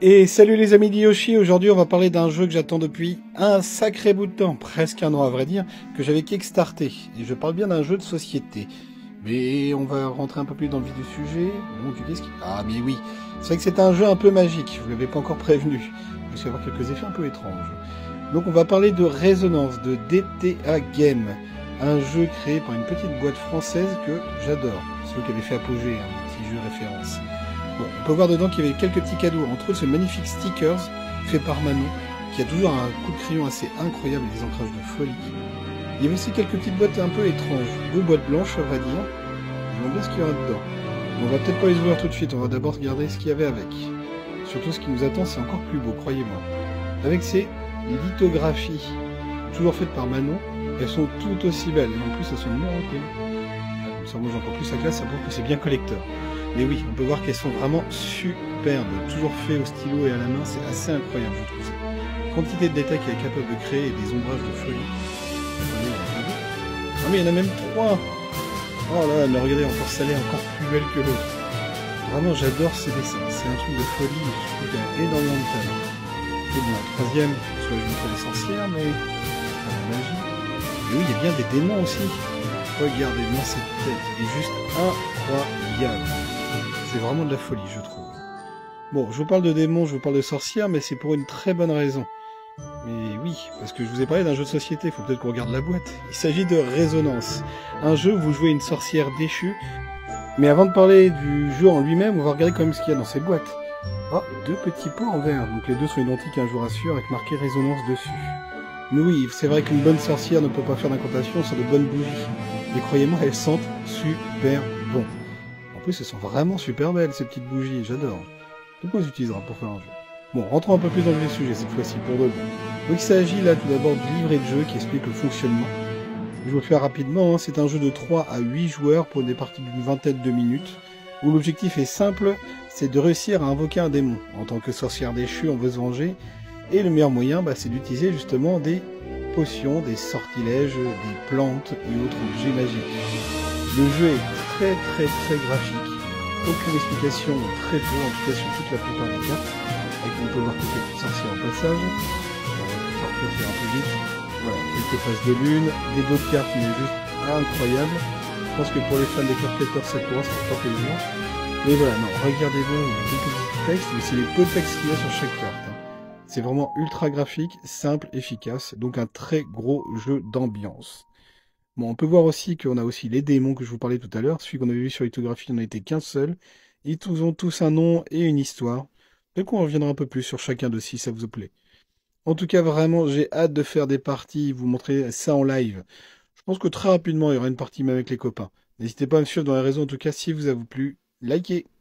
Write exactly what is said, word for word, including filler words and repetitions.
Et salut les amis d'Yoshi, aujourd'hui on va parler d'un jeu que j'attends depuis un sacré bout de temps, presque un an à vrai dire, que j'avais kickstarté. Et je parle bien d'un jeu de société. Mais on va rentrer un peu plus dans le vif du sujet. Bon, tu qu'est-ce qui... Ah mais oui, c'est vrai que c'est un jeu un peu magique, je vous l'avais pas encore prévenu. Il va y avoir quelques effets un peu étranges. Donc on va parler de Résonance, de D T A Game. Un jeu créé par une petite boîte française que j'adore. C'est eux qui avaient fait Apogée, un petit jeu référence. Bon, on peut voir dedans qu'il y avait quelques petits cadeaux, entre autres ce magnifique stickers fait par Manon, qui a toujours un coup de crayon assez incroyable et des ancrages de folie. Il y avait aussi quelques petites boîtes un peu étranges, deux boîtes blanches à vrai dire. Je me demande bien ce qu'il y aura dedans. On va peut-être pas les ouvrir tout de suite, on va d'abord regarder ce qu'il y avait avec. Surtout ce qui nous attend, c'est encore plus beau, croyez-moi. Avec ces lithographies, toujours faites par Manon, elles sont toutes aussi belles, et en plus elles sont numérotées. Ça mange encore plus sa classe, ça prouve que c'est bien collector. Mais oui, on peut voir qu'elles sont vraiment superbes, toujours fait au stylo et à la main, c'est assez incroyable, je trouve ça. Quantité de détails qu'elle est capable de créer et des ombrages de folie. Ah mais il y en a même trois. Oh là, mais regardez, encore celle-là est encore plus belle que l'autre. Vraiment, j'adore ces dessins, c'est un truc de folie, je trouve qu'il y a énormément de talent. Et bon, la troisième, soit je montre les sorcières, mais... la magie. Et oui, il y a bien des démons aussi. Regardez-moi cette tête, elle est juste incroyable. C'est vraiment de la folie, je trouve. Bon, je vous parle de démons, je vous parle de sorcières, mais c'est pour une très bonne raison. Mais oui, parce que je vous ai parlé d'un jeu de société, il faut peut-être qu'on regarde la boîte. Il s'agit de Résonance, un jeu où vous jouez une sorcière déchue. Mais avant de parler du jeu en lui-même, on va regarder quand même ce qu'il y a dans cette boîte. Oh, deux petits pots en verre, donc les deux sont identiques, un jour assure, avec marqué Résonance dessus. Mais oui, c'est vrai qu'une bonne sorcière ne peut pas faire d'incantation sans de bonnes bougies. Mais croyez-moi, elles sentent super bon. En plus, elles sont vraiment super belles, ces petites bougies, j'adore. Donc on les utilisera pour faire un jeu. Bon, rentrons un peu plus dans le sujet cette fois-ci, pour de bon. Donc il s'agit là tout d'abord du livret de jeu qui explique le fonctionnement. Je vous le fais rapidement, hein. C'est un jeu de trois à huit joueurs pour des parties d'une vingtaine de minutes, où l'objectif est simple, c'est de réussir à invoquer un démon. En tant que sorcière déchue, on veut se venger, et le meilleur moyen, bah, c'est d'utiliser justement des potions, des sortilèges, des plantes et autres objets magiques. Le jeu est très très très graphique, aucune explication très peu, en tout cas sur toute la plupart des cartes, avec on peut voir quelques petits sorciers en passage, on va sortir faire un peu vite, voilà, quelques phases de lune, des d'autres cartes mais juste incroyables. Je pense que pour les fans des cartes collector ça pourra, ça fera plaisir. Mais voilà, non, regardez-vous, il y a quelques petits textes, mais c'est les peu de textes qu'il y a sur chaque carte. Hein. C'est vraiment ultra graphique, simple, efficace, donc un très gros jeu d'ambiance. Bon, on peut voir aussi qu'on a aussi les démons que je vous parlais tout à l'heure. Celui qu'on avait vu sur lithographie, il n'en était qu'un seul. Ils tous ont tous un nom et une histoire. Donc on reviendra un peu plus sur chacun de si ça vous plaît. En tout cas, vraiment, j'ai hâte de faire des parties, vous montrer ça en live. Je pense que très rapidement, il y aura une partie même avec les copains. N'hésitez pas à me suivre dans les réseaux, en tout cas, si vous a plu, likez.